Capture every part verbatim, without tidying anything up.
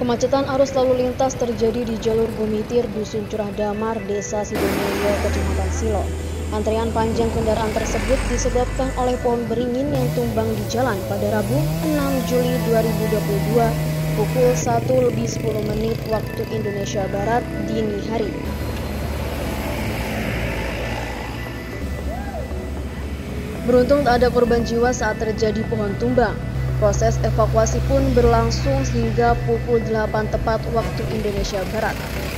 Kemacetan arus lalu lintas terjadi di jalur Gumitir, Dusun Curah Damar, Desa Sidomulyo, Kecamatan Silo. Antrian panjang kendaraan tersebut disebabkan oleh pohon beringin yang tumbang di jalan pada Rabu enam Juli dua ribu dua puluh dua pukul satu lebih sepuluh menit waktu Indonesia Barat dini hari. Beruntung tak ada korban jiwa saat terjadi pohon tumbang. Proses evakuasi pun berlangsung hingga pukul delapan tepat waktu Indonesia Barat.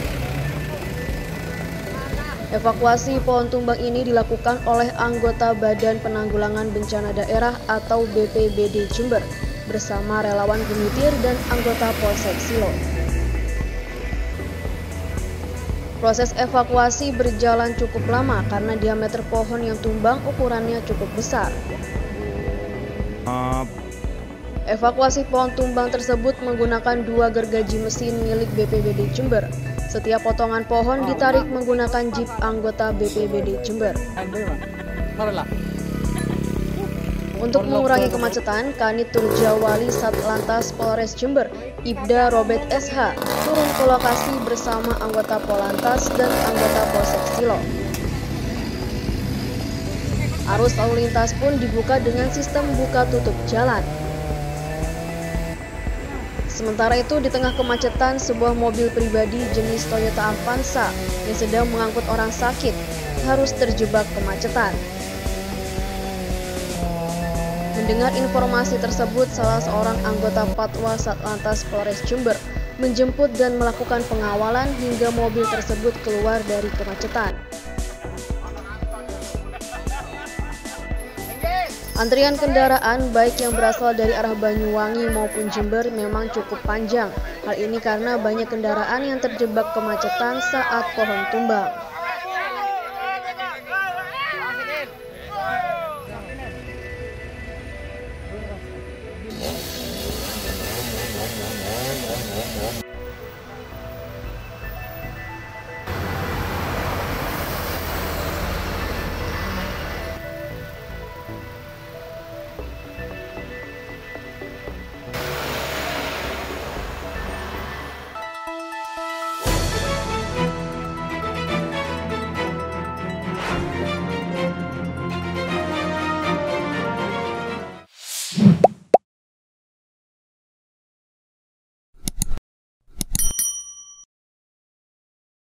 Evakuasi pohon tumbang ini dilakukan oleh anggota Badan Penanggulangan Bencana Daerah atau B P B D Jember bersama relawan Gumitir dan anggota Polsek Silo. Proses evakuasi berjalan cukup lama karena diameter pohon yang tumbang ukurannya cukup besar. Uh... Evakuasi pohon tumbang tersebut menggunakan dua gergaji mesin milik B P B D Jember. Setiap potongan pohon ditarik menggunakan jeep anggota B P B D Jember. Untuk mengurangi kemacetan, Kanit Turjawali Satlantas Polres Jember, Ibda Robert S H, turun ke lokasi bersama anggota Polantas dan anggota Polsek Silo. Arus lalu lintas pun dibuka dengan sistem buka tutup jalan. Sementara itu, di tengah kemacetan, sebuah mobil pribadi jenis Toyota Avanza yang sedang mengangkut orang sakit harus terjebak kemacetan. Mendengar informasi tersebut, salah seorang anggota Patwa Satlantas Polres Jember menjemput dan melakukan pengawalan hingga mobil tersebut keluar dari kemacetan. Antrian kendaraan baik yang berasal dari arah Banyuwangi maupun Jember memang cukup panjang. Hal ini karena banyak kendaraan yang terjebak kemacetan saat pohon tumbang.